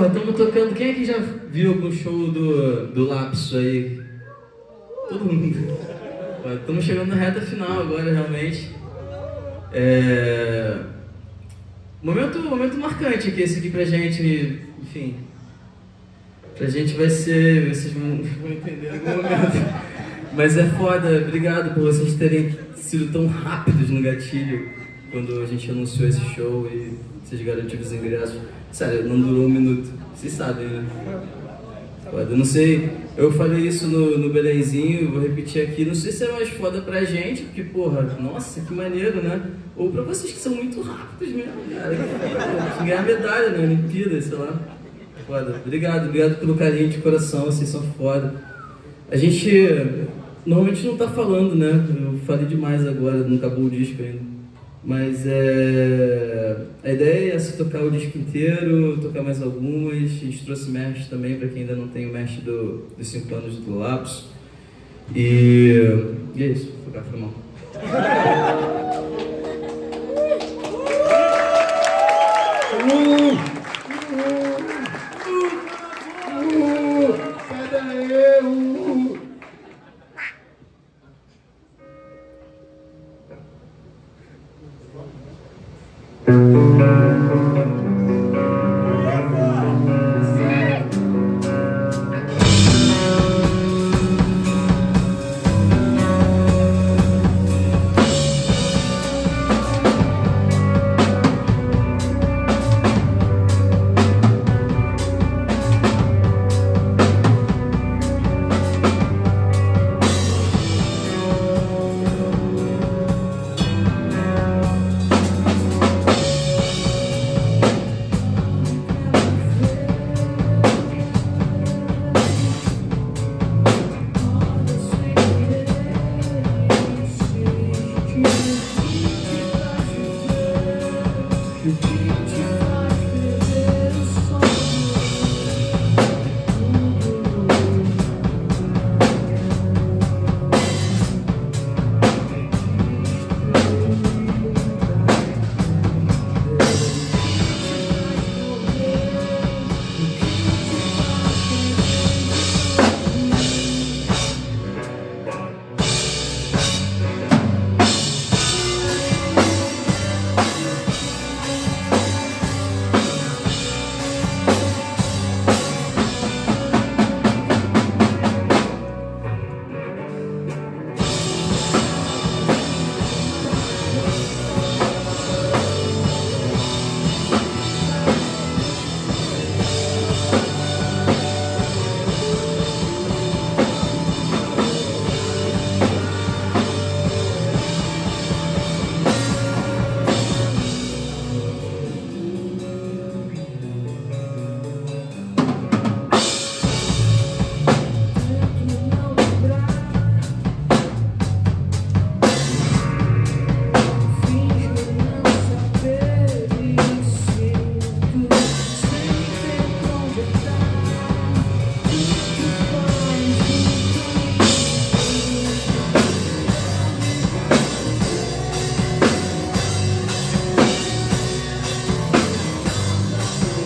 estamos tocando. Quem aqui já viu algum show do Lapso aí? Todo mundo. Estamos chegando na reta final agora, realmente. Momento marcante aqui, esse aqui pra gente, enfim. Pra gente vai ser... Vocês vão entender em algum momento. Mas é foda, obrigado por vocês terem sido tão rápidos no gatilho quando a gente anunciou esse show e vocês garantiram os ingressos. Sério, não durou um minuto. Vocês sabem, né? Foda, não sei, eu falei isso no Belenzinho, vou repetir aqui, não sei se é mais foda pra gente, porque porra, nossa, que maneiro, né? Ou pra vocês que são muito rápidos mesmo, cara, que ganhar medalha na Olimpíada, sei lá. Foda, obrigado pelo carinho de coração, vocês são foda. A gente normalmente não tá falando, né? Eu falei demais agora, não acabou o disco ainda. Mas a ideia é essa, tocar o disco inteiro, tocar mais algumas. A gente trouxe merch também, para quem ainda não tem o merch dos 5 anos do Lapso. E é isso, vou tocar pra mão.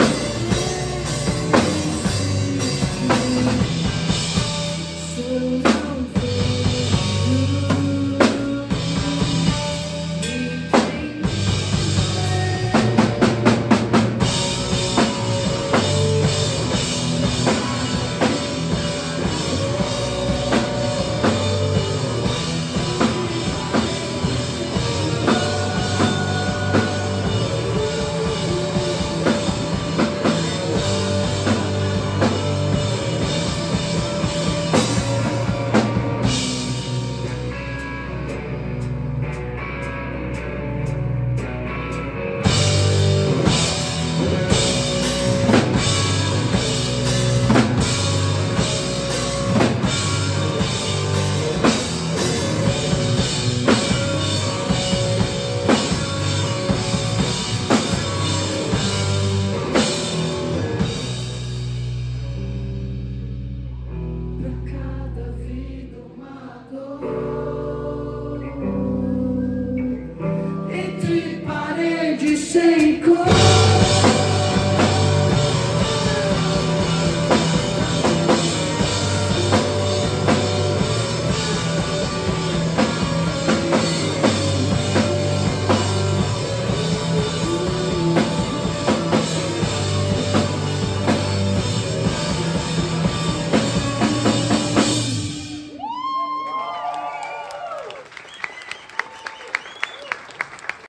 Soon